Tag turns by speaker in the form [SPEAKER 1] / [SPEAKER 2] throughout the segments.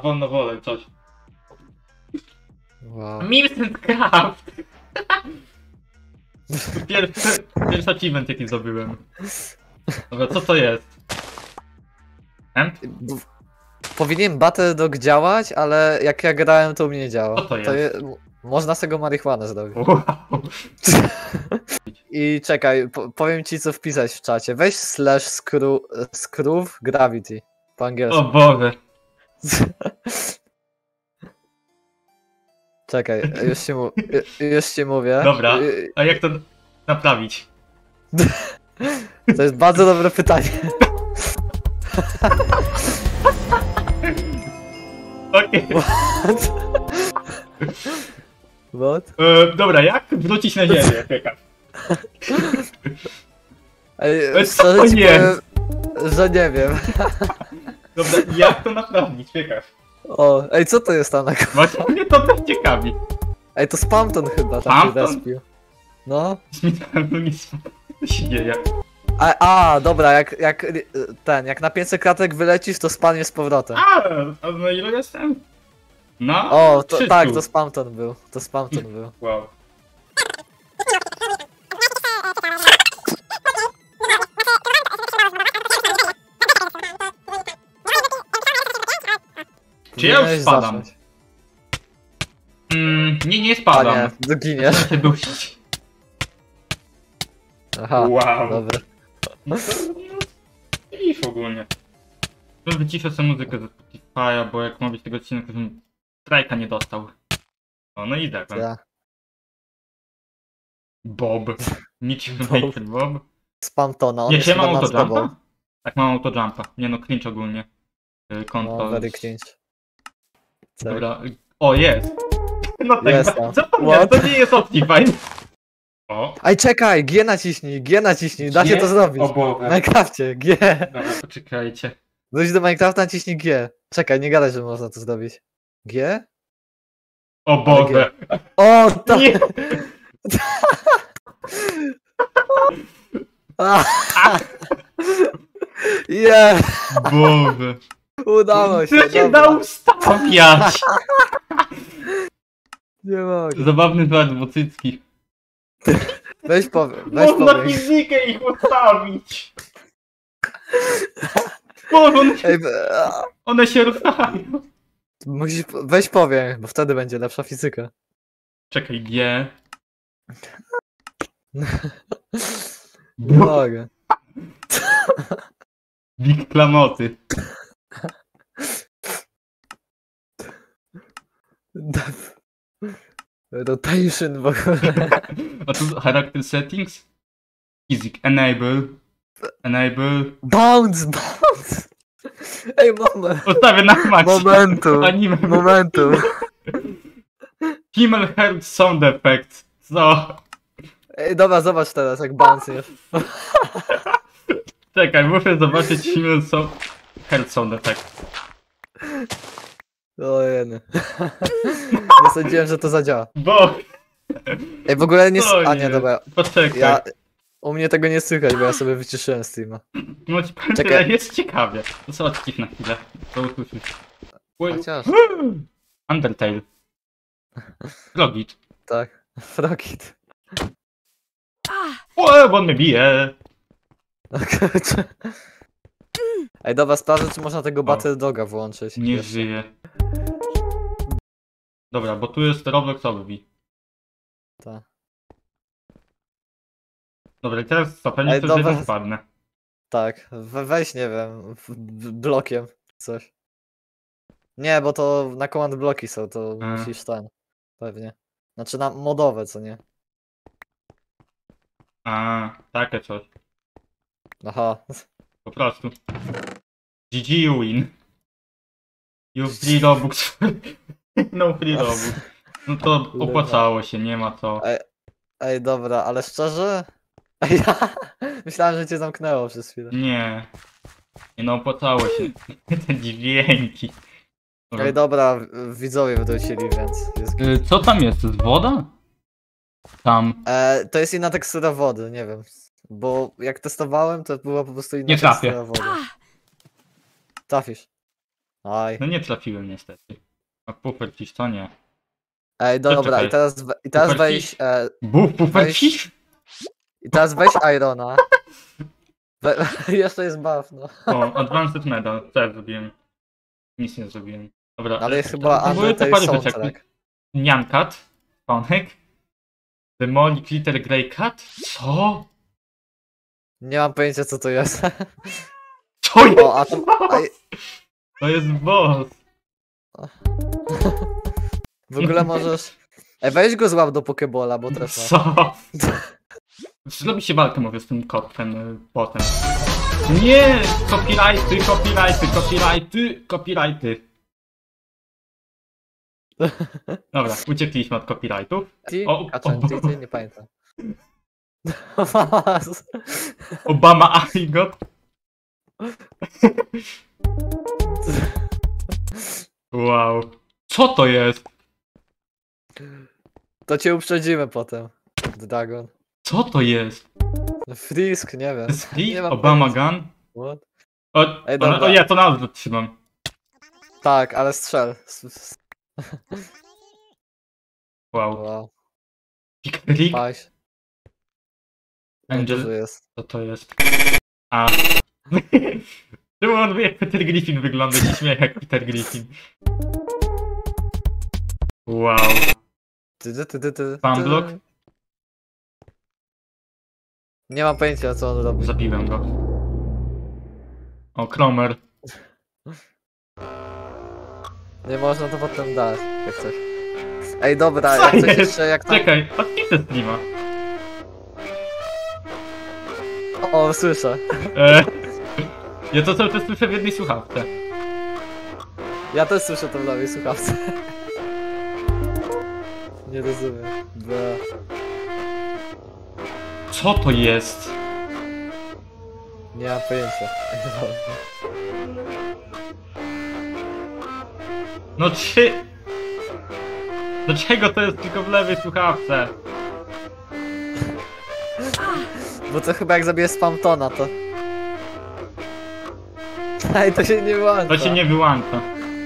[SPEAKER 1] wolno wolę coś.
[SPEAKER 2] Wow.
[SPEAKER 1] Milton Craft! Pierwszy achievement jaki zdobyłem. Dobra, co to jest? Emp?
[SPEAKER 2] Powinien Battle działać, ale jak ja grałem, to u mnie nie działa.
[SPEAKER 1] Co to jest?
[SPEAKER 2] Można z tego marihuanę zrobić.
[SPEAKER 1] Wow.
[SPEAKER 2] I czekaj, powiem ci co wpisać w czacie. Weź /screw gravity po angielsku.
[SPEAKER 1] O Boże.
[SPEAKER 2] Czekaj, już ci mówię.
[SPEAKER 1] Dobra, a jak to naprawić?
[SPEAKER 2] To jest bardzo dobre pytanie.
[SPEAKER 1] Okej.
[SPEAKER 2] What?
[SPEAKER 1] Dobra, jak wrócić na ziemię? Czekaj.
[SPEAKER 2] Ej,
[SPEAKER 1] Co to
[SPEAKER 2] szczerze ci
[SPEAKER 1] jest?
[SPEAKER 2] powiem, że nie wiem.
[SPEAKER 1] Dobra, jak to naprawić? Czekaj.
[SPEAKER 2] O, ej, co to jest tam na
[SPEAKER 1] Właśnie mnie to też ciekawi.
[SPEAKER 2] Ej, to Spamton chyba tam się
[SPEAKER 1] Spamton?
[SPEAKER 2] respił. No.
[SPEAKER 1] Co się dzieje?
[SPEAKER 2] Dobra, jak na 500 kratek wylecisz, to spadnie z powrotem.
[SPEAKER 1] A na ile jestem? No,
[SPEAKER 2] O, to,
[SPEAKER 1] 300.
[SPEAKER 2] tak, to Spamton był. To Spamton był.
[SPEAKER 1] Wow. Czy ja już
[SPEAKER 2] Powinieneś
[SPEAKER 1] spadam?
[SPEAKER 2] zacząć.
[SPEAKER 1] Nie
[SPEAKER 2] A
[SPEAKER 1] spadam.
[SPEAKER 2] nie, zginiesz.
[SPEAKER 1] Się dusić.
[SPEAKER 2] Aha,
[SPEAKER 1] Wow.
[SPEAKER 2] dobra.
[SPEAKER 1] No to nie w ogólnie. To wyciszę sobie muzykę ze Spotify'a, bo jak ma być tego odcinek, to bym strajka nie dostał. O, no i tak.
[SPEAKER 2] Ja.
[SPEAKER 1] Bob. Mitch
[SPEAKER 2] Bob.
[SPEAKER 1] Maker Bob.
[SPEAKER 2] Spamtona, on
[SPEAKER 1] Nie,
[SPEAKER 2] jest
[SPEAKER 1] czy ja
[SPEAKER 2] chyba
[SPEAKER 1] mam
[SPEAKER 2] nad tobą.
[SPEAKER 1] autojumpa? Tak, mam autojumpa. Nie no, cringe ogólnie.
[SPEAKER 2] No,
[SPEAKER 1] Kontrol.
[SPEAKER 2] very cringe. Tak.
[SPEAKER 1] Dobra. O, jest. No tak,
[SPEAKER 2] Jest tam.
[SPEAKER 1] zapomniałem, to nie jest Optifine. O.
[SPEAKER 2] Ej, czekaj, G naciśnij, da się
[SPEAKER 1] G?
[SPEAKER 2] to zrobić.
[SPEAKER 1] O
[SPEAKER 2] W
[SPEAKER 1] Boże.
[SPEAKER 2] Minecrafcie, G.
[SPEAKER 1] Dobra, poczekajcie.
[SPEAKER 2] Wróć do Minecrafta, naciśnij G. Czekaj, nie gadaj, że można to zrobić. G?
[SPEAKER 1] O Boże.
[SPEAKER 2] O, tak!
[SPEAKER 1] Nie.
[SPEAKER 2] Yeah,
[SPEAKER 1] Boże.
[SPEAKER 2] udało się,
[SPEAKER 1] Co się
[SPEAKER 2] dobra.
[SPEAKER 1] da ustawiać?
[SPEAKER 2] Nie mogę.
[SPEAKER 1] Zabawny żart bocycki.
[SPEAKER 2] Weź
[SPEAKER 1] Można
[SPEAKER 2] powiem.
[SPEAKER 1] fizykę ich ustawić. Boże,
[SPEAKER 2] Ej,
[SPEAKER 1] one się ruszają.
[SPEAKER 2] weź powiem, bo wtedy będzie lepsza fizyka.
[SPEAKER 1] Czekaj, G.
[SPEAKER 2] Nie mogę.
[SPEAKER 1] Big klamoty.
[SPEAKER 2] Rotation w ogóle.
[SPEAKER 1] A tu character settings? Physics. Enable. Enable.
[SPEAKER 2] Bounce! Ej, moment.
[SPEAKER 1] Ustawię na maksie. Anime.
[SPEAKER 2] Momentum.
[SPEAKER 1] Himmel Heard Sound Effect. Co?
[SPEAKER 2] Ej, dobra, zobacz teraz, jak bounce jest.
[SPEAKER 1] Czekaj, muszę zobaczyć Himmel Heard Sound Effect.
[SPEAKER 2] Ojej. Nie sądziłem, że to zadziała.
[SPEAKER 1] Bo...
[SPEAKER 2] Ej, w ogóle nie...
[SPEAKER 1] O
[SPEAKER 2] A nie, dobra.
[SPEAKER 1] Poczekaj.
[SPEAKER 2] U mnie tego nie słychać, bo ja sobie wyciszyłem streama.
[SPEAKER 1] No ci powiem,
[SPEAKER 2] Czekaj.
[SPEAKER 1] tyle, jest ciekawie. To co, odcisk na chwilę. To usłyszysz. Oj.
[SPEAKER 2] Chociaż,
[SPEAKER 1] Undertale. Logit.
[SPEAKER 2] tak. Frogit.
[SPEAKER 1] O, bo on mnie bije.
[SPEAKER 2] Ej, dobra, sprawdzę, czy można tego Battle Doga włączyć.
[SPEAKER 1] Nie
[SPEAKER 2] Jeszcze.
[SPEAKER 1] żyje. Dobra, bo tu jest Robloxowy.
[SPEAKER 2] Tak.
[SPEAKER 1] Dobra, i teraz co? Pewnie
[SPEAKER 2] Ej,
[SPEAKER 1] to
[SPEAKER 2] dobra.
[SPEAKER 1] jeden spadnę.
[SPEAKER 2] Tak, weź, nie wiem, blokiem coś. Nie, bo to na command bloki są, to musisz ten, pewnie. Znaczy na modowe, co nie?
[SPEAKER 1] A, takie coś.
[SPEAKER 2] Aha.
[SPEAKER 1] Po prostu. GG you win. You free Robux. No free Robux. No to opłacało się, nie ma co.
[SPEAKER 2] Ej, dobra, ale szczerze? Ej, ja myślałem, że cię zamknęło przez chwilę.
[SPEAKER 1] Nie. Nie no, opłacało się. Te dźwięki.
[SPEAKER 2] Ej, dobra, widzowie wrócili, więc jest...
[SPEAKER 1] Co tam jest? To jest woda? Tam.
[SPEAKER 2] To jest inna tekstura wody, nie wiem. Bo jak testowałem, to była po prostu inna
[SPEAKER 1] Nie trafię.
[SPEAKER 2] tekstura wody. Trafisz. Aj.
[SPEAKER 1] No nie trafiłem niestety. A Puffer Fish to nie.
[SPEAKER 2] Ej, dobra,
[SPEAKER 1] czekaj.
[SPEAKER 2] i teraz
[SPEAKER 1] Puffer
[SPEAKER 2] weź...
[SPEAKER 1] Fish? Puffer
[SPEAKER 2] weź-
[SPEAKER 1] Fish?
[SPEAKER 2] I teraz weź Irona. Jeszcze jest buff, no.
[SPEAKER 1] O, Advanced Medal. Co ja zrobiłem? Nic nie zrobiłem. Dobra.
[SPEAKER 2] Ale jest chyba
[SPEAKER 1] Były te
[SPEAKER 2] Undertale
[SPEAKER 1] parę rzeczy, jak
[SPEAKER 2] soundtrack.
[SPEAKER 1] Nyankat, Spawnek, Demolic Little Grey Cat? Co?
[SPEAKER 2] Nie mam pojęcia co to jest.
[SPEAKER 1] Co jest?
[SPEAKER 2] O, a to...
[SPEAKER 1] To jest boss.
[SPEAKER 2] W ogóle możesz... Ej, weź go złap do Pokebola, bo też ma.
[SPEAKER 1] Co? Zrobi się walkę mówię z tym kotem potem. Nie! Copyrighty, copyrighty, copyrighty, copyrighty. Dobra, uciekliśmy od copyrightów.
[SPEAKER 2] Ty, nie pamiętam.
[SPEAKER 1] Obama Aigot. Wow. Co to jest?
[SPEAKER 2] To cię uprzedzimy potem. Dragon.
[SPEAKER 1] Co to jest?
[SPEAKER 2] Frisk, nie wiem. Nie mam
[SPEAKER 1] Obama
[SPEAKER 2] pojęcia.
[SPEAKER 1] Gun?
[SPEAKER 2] What?
[SPEAKER 1] Ej,
[SPEAKER 2] dobra.
[SPEAKER 1] o ja to na odwrót trzymam.
[SPEAKER 2] Tak, ale strzel.
[SPEAKER 1] Wow.
[SPEAKER 2] Wow.
[SPEAKER 1] Rick?
[SPEAKER 2] Paś. Co
[SPEAKER 1] Angel?
[SPEAKER 2] jest?
[SPEAKER 1] Co to jest? A. Czemu on wie jak Peter Griffin wygląda? Się śmieje jak Peter Griffin. Wow. Spamblock?
[SPEAKER 2] Nie mam pojęcia co on robi.
[SPEAKER 1] Zabiłem go. O, Cromer.
[SPEAKER 2] Nie można to potem dać, jak coś. Ej, dobra,
[SPEAKER 1] Co
[SPEAKER 2] jak coś
[SPEAKER 1] jest?
[SPEAKER 2] jeszcze, jak tam...
[SPEAKER 1] Czekaj, odpiszę streama.
[SPEAKER 2] O, słyszę.
[SPEAKER 1] Ja to cały czas słyszę w jednej słuchawce.
[SPEAKER 2] Ja też słyszę to w lewej słuchawce. Nie rozumiem. Bra.
[SPEAKER 1] Co to jest?
[SPEAKER 2] Nie mam pojęcia.
[SPEAKER 1] No czy... Dlaczego to jest tylko w lewej słuchawce?
[SPEAKER 2] Bo to chyba jak zabiję Spamtona, to... Ej, to się nie wyłącza.
[SPEAKER 1] To się nie wyłącza.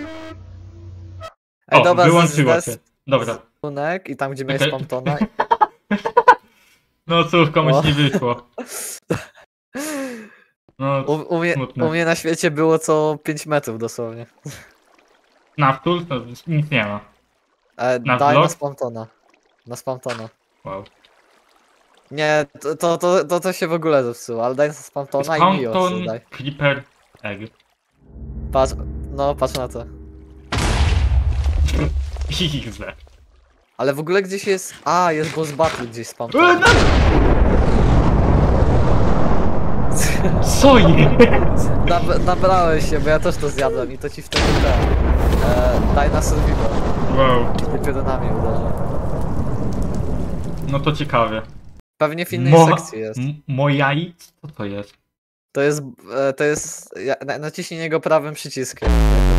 [SPEAKER 2] Ej,
[SPEAKER 1] O,
[SPEAKER 2] dobra,
[SPEAKER 1] wyłączyło się. Dobra.
[SPEAKER 2] I tam gdzie miałeś
[SPEAKER 1] Okej.
[SPEAKER 2] Spamtona.
[SPEAKER 1] No cóż, komuś
[SPEAKER 2] O.
[SPEAKER 1] nie wyszło. No, smutne.
[SPEAKER 2] U mnie na świecie było co 5 metrów dosłownie.
[SPEAKER 1] Naftul? To nic nie ma. Na
[SPEAKER 2] Daj na
[SPEAKER 1] vlog?
[SPEAKER 2] Spamtona. Na Spamtona.
[SPEAKER 1] Wow.
[SPEAKER 2] Nie, to się w ogóle zepsuło, ale daj na Spamtona i Mio
[SPEAKER 1] Spawnton,
[SPEAKER 2] daj.
[SPEAKER 1] Creeper, Egg.
[SPEAKER 2] Patrz, no patrz na to.
[SPEAKER 1] XZ.
[SPEAKER 2] Ale w ogóle gdzieś jest... A, jest boss battle gdzieś Spamtona.
[SPEAKER 1] No! Co jest?
[SPEAKER 2] Nabrałeś się, bo ja też to zjadłem i to ci wtedy daj na survival.
[SPEAKER 1] Wow.
[SPEAKER 2] I dopiero na mnie uderza.
[SPEAKER 1] No to ciekawe.
[SPEAKER 2] Pewnie w innej sekcji jest.
[SPEAKER 1] Mojai? Co to jest?
[SPEAKER 2] To jest... Naciśnij niego prawym przyciskiem.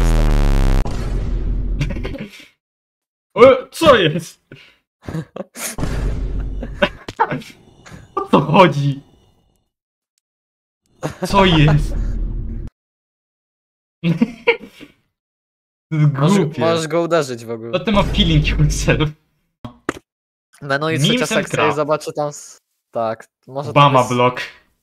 [SPEAKER 1] O, co jest? O co chodzi? Co jest? To jest głupie.
[SPEAKER 2] Możesz go uderzyć w ogóle.
[SPEAKER 1] No to ma feeling yourself.
[SPEAKER 2] No i
[SPEAKER 1] Memes
[SPEAKER 2] trzecia
[SPEAKER 1] and
[SPEAKER 2] sekcja i
[SPEAKER 1] craft.
[SPEAKER 2] zobaczę tam... Tak, może
[SPEAKER 1] Obama
[SPEAKER 2] to jest...
[SPEAKER 1] block.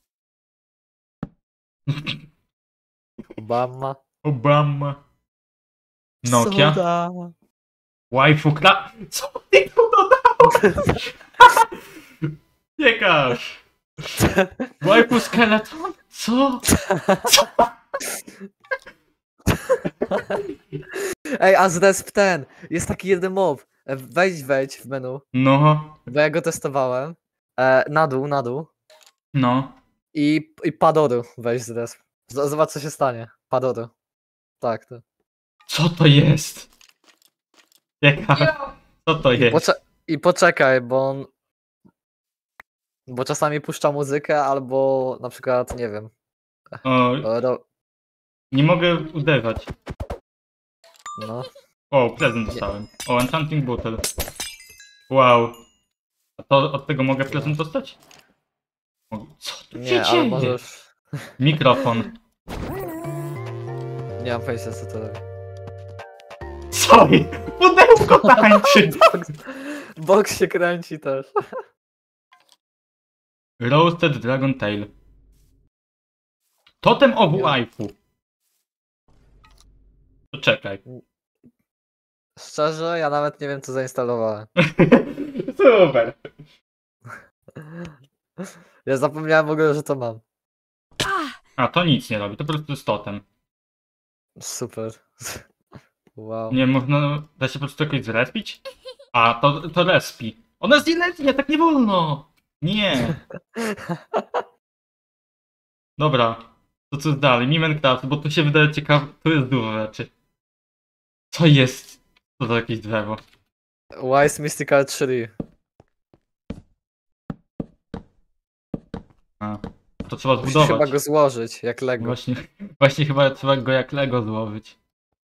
[SPEAKER 2] Obama.
[SPEAKER 1] Obama. Nokia.
[SPEAKER 2] Soda.
[SPEAKER 1] Waifu kla... Co ty tu dodał? Ciekaż. Waifu skeleton? Co? Co?
[SPEAKER 2] Ej, a zresp ten! Jest taki jeden mob. Wejdź w menu,
[SPEAKER 1] No.
[SPEAKER 2] bo ja go testowałem. Na dół.
[SPEAKER 1] No.
[SPEAKER 2] I Padoru weź zresp. Zobacz co się stanie. Padoru. Tak, to.
[SPEAKER 1] Co to jest? Ciekaż. Co to jest?
[SPEAKER 2] I poczekaj, bo on... Bo czasami puszcza muzykę, albo na przykład, nie wiem.
[SPEAKER 1] O, nie mogę uderzać.
[SPEAKER 2] No.
[SPEAKER 1] O, prezent dostałem. O, Enchanting Bottle. Wow. A to od tego mogę prezent dostać? Co tu się
[SPEAKER 2] Nie, ale
[SPEAKER 1] dzieje?
[SPEAKER 2] możesz...
[SPEAKER 1] Mikrofon.
[SPEAKER 2] Nie mam pojęcia co to robi.
[SPEAKER 1] Sorry! Pudełko tańczy!
[SPEAKER 2] Box się kręci też.
[SPEAKER 1] Roasted Dragon Tail. Totem of
[SPEAKER 2] Ja.
[SPEAKER 1] Waifu. To czekaj.
[SPEAKER 2] Szczerze, ja nawet nie wiem co zainstalowałem.
[SPEAKER 1] Super.
[SPEAKER 2] Ja zapomniałem w ogóle, że to mam.
[SPEAKER 1] A to nic nie robi, to po prostu jest totem.
[SPEAKER 2] Super. Wow.
[SPEAKER 1] Nie można. Da się po prostu jakoś zrespić? A, to respi. Ona jest nieletnia, tak nie wolno! Nie! Dobra. To co jest dalej? Mimencraft, bo tu się wydaje ciekawe. Tu jest dużo rzeczy. Co jest? Co za jakieś drzewo?
[SPEAKER 2] Wise Mystical Tree.
[SPEAKER 1] A. To trzeba
[SPEAKER 2] Musisz
[SPEAKER 1] zbudować.
[SPEAKER 2] chyba go złożyć, jak Lego.
[SPEAKER 1] Właśnie chyba trzeba go jak Lego złożyć.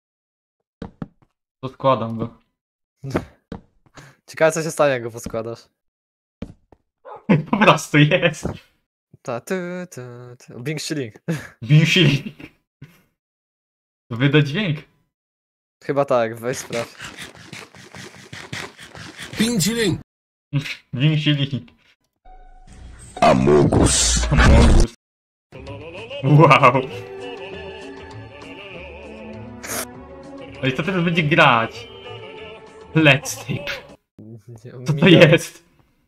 [SPEAKER 1] To składam go.
[SPEAKER 2] Ciekawe co się stanie, jak go poskładasz.
[SPEAKER 1] Po prostu jest.
[SPEAKER 2] Bing Shilling.
[SPEAKER 1] Binsili. Wyda dźwięk.
[SPEAKER 2] Chyba tak, weź sprawdź.
[SPEAKER 3] Pinchilling.
[SPEAKER 1] Binsili.
[SPEAKER 3] Amogus.
[SPEAKER 1] Amogus. Wow. No i co teraz będzie grać? Let's tape. Co to jest?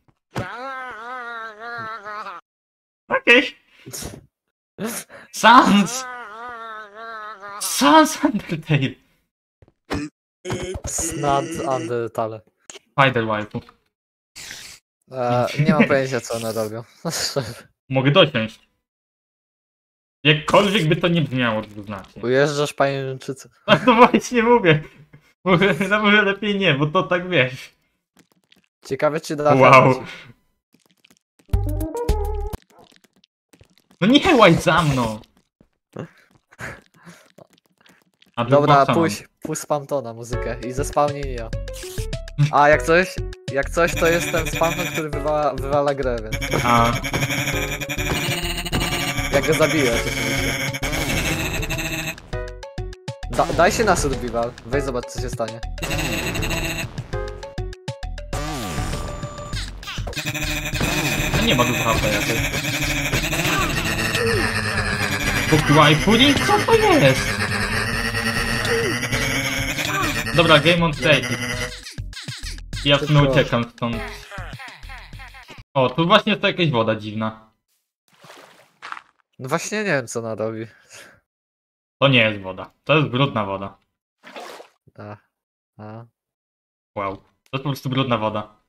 [SPEAKER 1] Okej. Sans! Sans Undertale.
[SPEAKER 2] Snad Undertale.
[SPEAKER 1] Spider Waifu.
[SPEAKER 2] Nie mam pojęcia co one robią.
[SPEAKER 1] Mogę dosiąść. Jakkolwiek by to nie brzmiało dwuznacznie.
[SPEAKER 2] Ujeżdżasz pajęczycę.
[SPEAKER 1] Tak to właśnie mówię. Może lepiej nie, bo to tak wiesz.
[SPEAKER 2] Ciekawe czy da
[SPEAKER 1] Wow.
[SPEAKER 2] chęci.
[SPEAKER 1] No nie łaź za mną! A
[SPEAKER 2] Dobra,
[SPEAKER 1] Dropboxa mam.
[SPEAKER 2] puść Spamtona muzykę i zespałnij ja. A jak coś to jest ten Spamton, który wywala grę, więc
[SPEAKER 1] A,
[SPEAKER 2] jak go zabiję oczywiście. Daj się na survival, weź zobacz co się stanie.
[SPEAKER 1] to nie ma dużo HP jakoś. Pokłaj pudding? Co to jest? Dobra, game on take. Ja w sumie uciekam stąd. O, tu właśnie jest to jakaś woda dziwna.
[SPEAKER 2] No właśnie nie wiem co ona robi.
[SPEAKER 1] To nie jest woda. To jest brudna woda.
[SPEAKER 2] A.
[SPEAKER 1] Wow. To jest po prostu brudna woda.